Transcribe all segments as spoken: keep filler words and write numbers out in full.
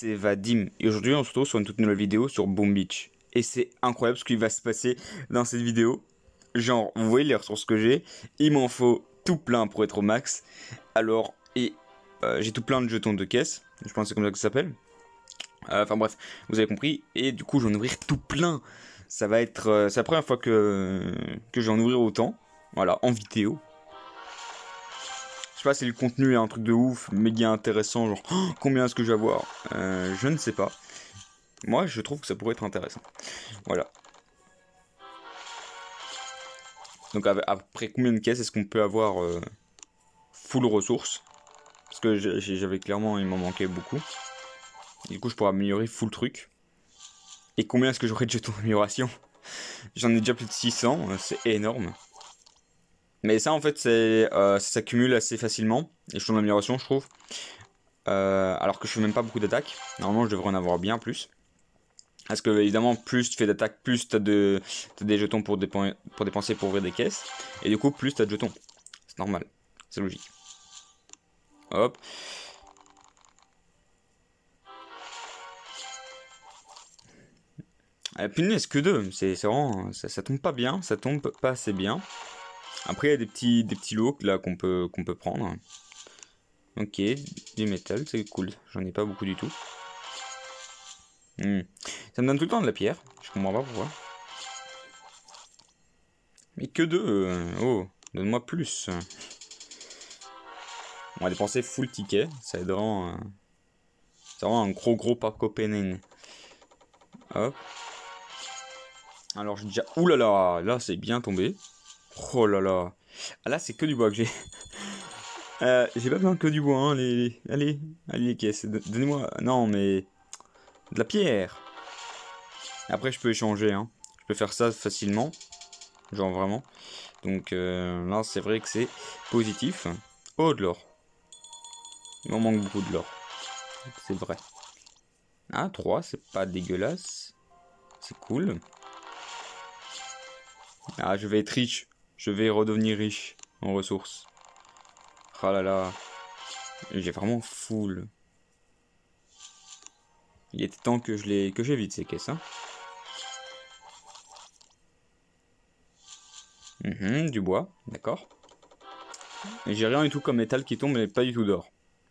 c'est Vadim et aujourd'hui on se retrouve sur une toute nouvelle vidéo sur Boom Beach. Et c'est incroyable ce qui va se passer dans cette vidéo. Genre, vous voyez les ressources que j'ai, il m'en faut tout plein pour être au max. Alors, et euh, j'ai tout plein de jetons de caisse, je pense que c'est comme ça que ça s'appelle. Euh, Enfin bref, vous avez compris. Et du coup, je vais en ouvrir tout plein. Ça va être, euh, c'est la première fois que, que je vais en ouvrir autant. Voilà, en vidéo. Je sais pas si le contenu est un truc de ouf, méga intéressant, genre oh, combien est-ce que je vais avoir euh, Je ne sais pas. Moi, je trouve que ça pourrait être intéressant. Voilà. Donc après combien de caisses est-ce qu'on peut avoir euh, full ressources? Parce que j'avais clairement, il m'en manquait beaucoup. Du coup, je pourrais améliorer full truc. Et combien est-ce que j'aurai de jetons d'amélioration? J'en ai déjà plus de six cents, c'est énorme. Mais ça, en fait, c'est euh, ça s'accumule assez facilement. Les jetons d'amélioration, je trouve. Euh, alors que je fais même pas beaucoup d'attaques. Normalement, je devrais en avoir bien plus. Parce que, évidemment, plus tu fais d'attaques, plus tu as, de, t'as des jetons pour, dépen pour dépenser pour ouvrir des caisses. Et du coup, plus tu as de jetons. C'est normal. C'est logique. Hop. Ah, punaise, que deux. C'est vraiment. Ça, ça tombe pas bien. Ça tombe pas assez bien. Après, il y a des petits, des petits lots là qu'on peut, qu'on peut prendre. Ok. Du métal, c'est cool. J'en ai pas beaucoup du tout. Hmm. Ça me donne tout le temps de la pierre. Je comprends pas pourquoi. Mais que deux. Euh, oh, donne-moi plus. On va dépenser full ticket. Ça aidera. Euh... C'est vraiment un gros gros pack opening. Hop. Alors j'ai déjà... Ouh là là. Là c'est bien tombé. Oh là là. Ah là c'est que du bois que j'ai. euh, j'ai pas besoin que du bois. Hein, les, les... Allez. Allez les caisses. Donnez-moi... Non mais... De la pierre. Après je peux échanger. Hein. Je peux faire ça facilement. Genre vraiment. Donc euh, là c'est vrai que c'est positif. Oh de l'or. Il m'en manque beaucoup de l'or. C'est vrai. Ah, trois, c'est pas dégueulasse. C'est cool. Ah, je vais être riche. Je vais redevenir riche en ressources. Ah là là. J'ai vraiment full. Il était temps que je les que j'évite ces caisses. Hein. Mmh, du bois, d'accord. Et j'ai rien du tout comme métal qui tombe, mais pas du tout d'or.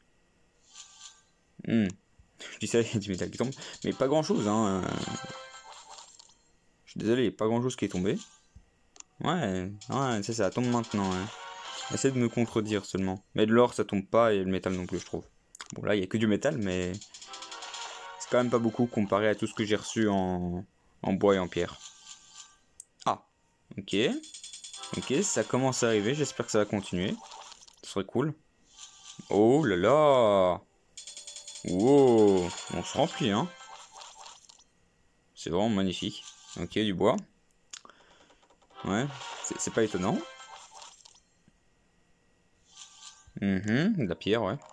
Mmh. Je dis ça, il y a du métal qui tombe, mais pas grand chose. Hein. Je suis désolé, il n'y a pas grand chose qui est tombé. Ouais, ouais, c'est ça, ça tombe maintenant. Hein. Essaye de me contredire seulement. Mais de l'or, ça tombe pas, et le métal non plus, je trouve. Bon, là, il n'y a que du métal, mais... C'est quand même pas beaucoup comparé à tout ce que j'ai reçu en... en bois et en pierre. Ah, ok. Ok, ça commence à arriver, j'espère que ça va continuer. Ce serait cool. Oh là là. Wow, on se remplit, hein. C'est vraiment magnifique. Ok, du bois. Ouais, c'est pas étonnant. Mhm, de la pierre, ouais.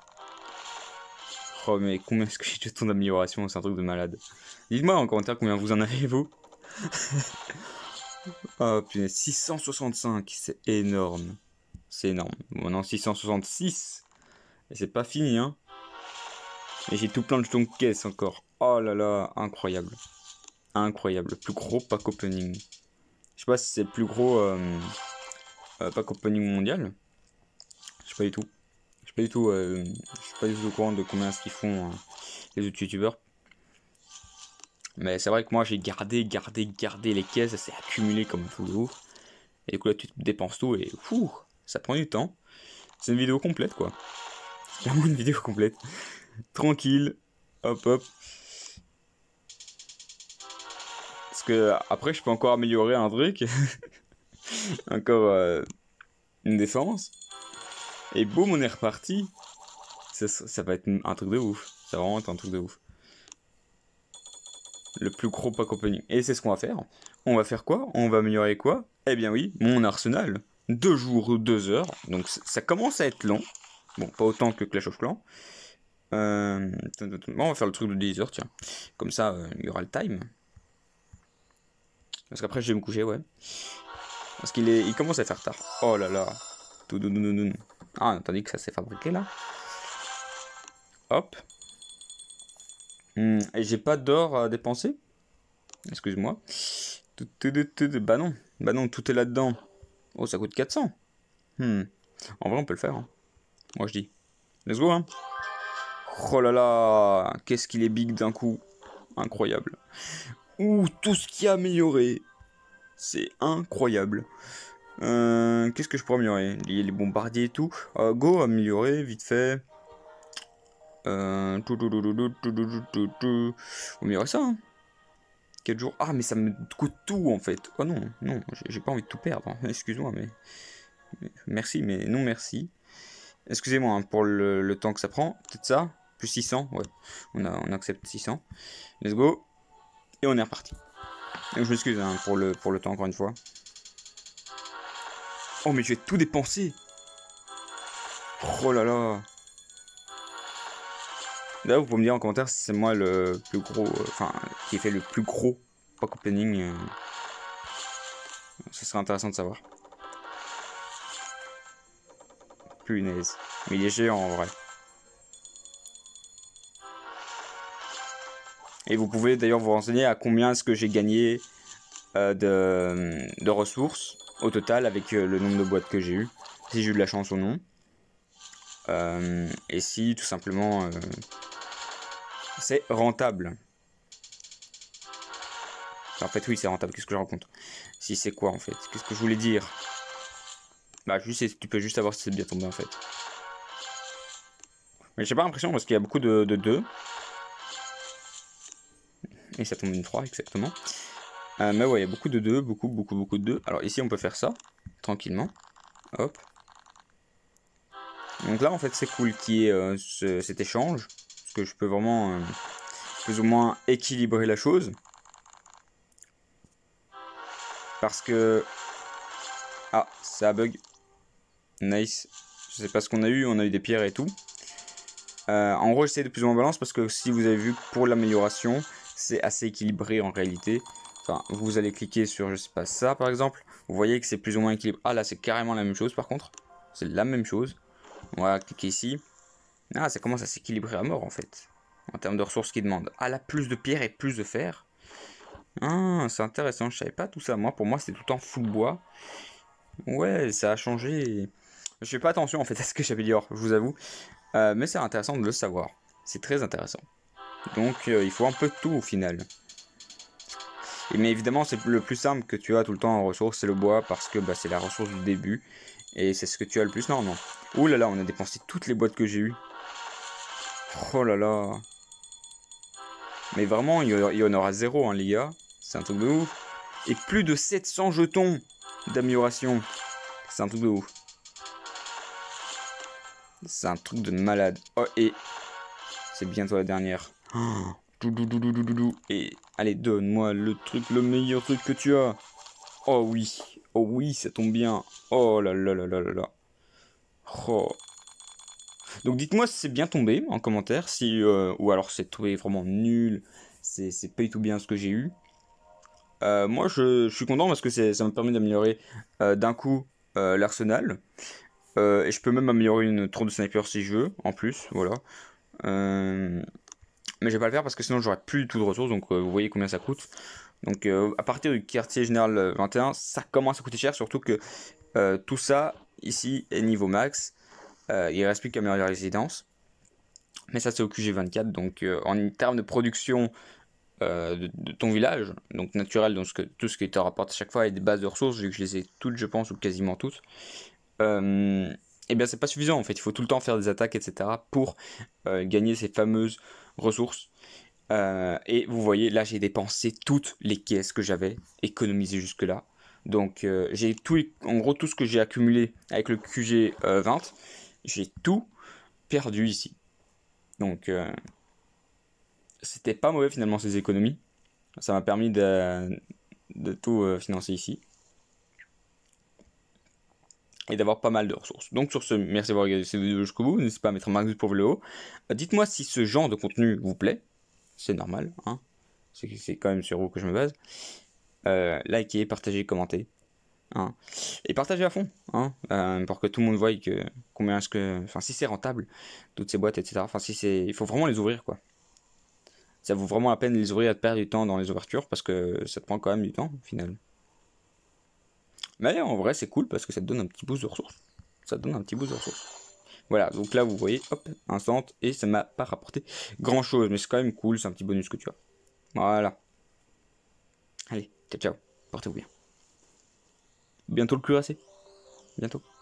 Oh, mais combien est-ce que j'ai de jetons d'amélioration? C'est un truc de malade. Dites-moi en commentaire combien vous en avez, vous. Oh, punaise, six cent soixante-cinq, c'est énorme. C'est énorme. Bon, non, six cent soixante-six. Et c'est pas fini, hein. Et j'ai tout plein de jetons de caisse encore. Oh là là, incroyable. Incroyable. Le plus gros pack opening. Je sais pas si c'est le plus gros euh, euh, pack opening mondial. Je sais pas du tout. Je sais pas du tout. Euh, je suis pas du tout au courant de combien est-ce qu'ils font euh, les autres youtubeurs. Mais c'est vrai que moi j'ai gardé, gardé, gardé les caisses. Ça s'est accumulé comme un truc de ouf. Et du coup là tu dépenses tout et fou, ça prend du temps. C'est une vidéo complète quoi. C'est vraiment une vidéo complète. Tranquille. Hop hop. Parce que après je peux encore améliorer un truc. Encore euh, une défense. Et boum, on est reparti. Ça, ça va être un truc de ouf. Ça va vraiment être un truc de ouf. Le plus gros pack opening. Et c'est ce qu'on va faire. On va faire quoi? On va améliorer quoi? Eh bien oui, mon arsenal. Deux jours, deux heures. Donc ça commence à être long. Bon, pas autant que Clash of Clans. Euh... On va faire le truc de dix heures, tiens. Comme ça, euh, il y aura le time. Parce qu'après, je vais me coucher, ouais. Parce qu'il est... il commence à faire tard. Oh là là. Ah, on a dit que ça s'est fabriqué, là. Hop. Hum, et j'ai pas d'or à dépenser. Excuse-moi. Bah non. Bah non, tout est là-dedans. Oh, ça coûte quatre cents. Hmm. En vrai, on peut le faire. Hein. Moi, je dis. Let's go, hein. Oh là là. Qu'est-ce qu'il est big d'un coup. Incroyable. Ouh, tout ce qui a amélioré. C'est incroyable. Euh, Qu'est-ce que je pourrais améliorer? les, les bombardiers et tout. Euh, go, améliorer, vite fait. Euh... Améliorer ça, hein. quatre jours. Ah, mais ça me coûte tout, en fait. Oh non, non, j'ai pas envie de tout perdre. Hein. Excuse-moi, mais... mais... Merci, mais non merci. Excusez-moi hein, pour le, le temps que ça prend. Peut-être ça. Plus six cents, ouais. On, a, on accepte six cents. Let's go. Et on est reparti. Donc, je m'excuse hein, pour, le, pour le temps, encore une fois. Oh, mais je vais tout dépenser. Oh là là. Là, vous pouvez me dire en commentaire si c'est moi le plus gros... Enfin, euh, qui a fait le plus gros pack opening. Euh, ce serait intéressant de savoir. Punaise. Mais il est géant en vrai. Et vous pouvez d'ailleurs vous renseigner à combien est-ce que j'ai gagné euh, de, de ressources au total avec euh, le nombre de boîtes que j'ai eu. Si j'ai eu de la chance ou non. Euh, et si tout simplement euh, c'est rentable. En fait oui c'est rentable, qu'est-ce que je raconte? Si c'est quoi en fait? Qu'est-ce que je voulais dire? Bah juste, tu peux juste savoir si c'est bien tombé en fait. Mais j'ai pas l'impression parce qu'il y a beaucoup de deux. Et ça tombe une trois exactement. Euh, mais ouais, il y a beaucoup de deux, beaucoup, beaucoup, beaucoup de deux. Alors ici, on peut faire ça, tranquillement. Hop. Donc là, en fait, c'est cool qu'il y ait euh, ce, cet échange. Parce que je peux vraiment euh, plus ou moins équilibrer la chose. Parce que... Ah, ça bug. Nice. Je sais pas ce qu'on a eu, on a eu des pierres et tout. Euh, en gros, j'essaie de plus ou moins balance parce que si vous avez vu, pour l'amélioration, c'est assez équilibré en réalité. Enfin, vous allez cliquer sur, je sais pas, ça par exemple. Vous voyez que c'est plus ou moins équilibré. Ah là, c'est carrément la même chose par contre. C'est la même chose. On va cliquer ici. Ah, ça commence à s'équilibrer à mort en fait. En termes de ressources qu'ils demandent. Ah là, plus de pierre et plus de fer. Ah, c'est intéressant. Je savais pas tout ça. Moi, pour moi, c'était tout le temps full bois. Ouais, ça a changé. Je fais pas attention en fait à ce que j'améliore, je vous avoue. Euh, mais c'est intéressant de le savoir. C'est très intéressant. Donc, euh, il faut un peu de tout au final. Et, mais évidemment, c'est le plus simple que tu as tout le temps en ressources, c'est le bois, parce que bah, c'est la ressource du début. Et c'est ce que tu as le plus normalement. Ouh là là, on a dépensé toutes les boîtes que j'ai eues. Oh là là. Mais vraiment, il y en aura zéro, hein, les gars. C'est un truc de ouf. Et plus de sept cents jetons d'amélioration. C'est un truc de ouf. C'est un truc de malade. Oh, et c'est bientôt la dernière. Oh. Et allez, donne-moi le truc, le meilleur truc que tu as. Oh oui, oh oui, ça tombe bien. Oh là là là là là là. Oh. Donc dites-moi si c'est bien tombé en commentaire, si euh, ou alors c'est tombé vraiment nul, c'est pas du tout bien ce que j'ai eu. Euh, moi je, je suis content parce que ça me permet d'améliorer euh, d'un coup euh, l'arsenal. Euh, et je peux même améliorer une tour de sniper si je veux, en plus, voilà. Euh, mais je vais pas le faire parce que sinon j'aurai plus du tout de ressources, donc euh, vous voyez combien ça coûte. Donc euh, à partir du quartier général vingt et un, ça commence à coûter cher, surtout que euh, tout ça ici est niveau max. Euh, il reste plus qu'à améliorer la résidence. Mais ça c'est au Q G vingt-quatre, donc euh, en termes de production euh, de, de ton village, donc naturel, donc ce que, tout ce qui te rapporte à chaque fois et des bases de ressources, vu que je les ai toutes je pense, ou quasiment toutes. Euh, et bien c'est pas suffisant en fait, il faut tout le temps faire des attaques, et cetera pour euh, gagner ces fameuses ressources. Euh, et vous voyez, là j'ai dépensé toutes les caisses que j'avais économisées jusque là. Donc euh, j'ai tout, en gros tout ce que j'ai accumulé avec le Q G euh, vingt, j'ai tout perdu ici. Donc euh, c'était pas mauvais finalement ces économies. Ça m'a permis de, de tout euh, financer ici. Et d'avoir pas mal de ressources. Donc sur ce, merci d'avoir regardé cette vidéo jusqu'au bout. N'hésitez pas à mettre un max pour le haut. Euh, Dites-moi si ce genre de contenu vous plaît. C'est normal, hein. C'est quand même sur vous que je me base. Euh, likez, partagez, commentez. Hein. Et partagez à fond, hein, euh, pour que tout le monde voie que combien est-ce que. Enfin, si c'est rentable, toutes ces boîtes, et cetera. Enfin, si c'est. Il faut vraiment les ouvrir, quoi. ça vaut vraiment la peine de les ouvrir et de perdre du temps dans les ouvertures parce que ça te prend quand même du temps au final. Mais en vrai, c'est cool parce que ça te donne un petit boost de ressources. Ça te donne un petit boost de ressources. Voilà, donc là, vous voyez, hop, instant, et ça m'a pas rapporté grand chose, mais c'est quand même cool, c'est un petit bonus que tu as. Voilà. Allez, ciao, ciao, portez-vous bien. Bientôt le cuirassé. Bientôt.